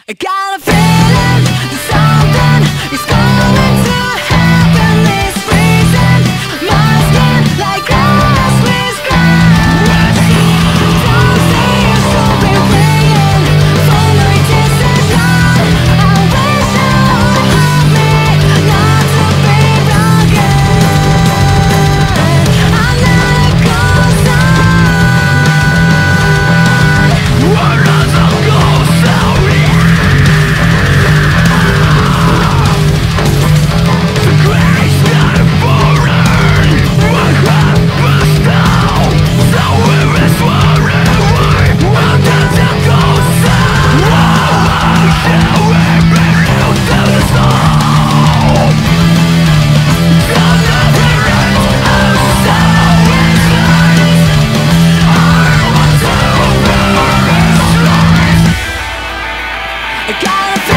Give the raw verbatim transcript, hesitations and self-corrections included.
I got a feeling that something is going to happen this reason. My skin like glass with glass. Don't see a stupid ringing for my distant love. I wish you would help me not to be broken. I'm not a ghost town. We're not a ghost town. I gotta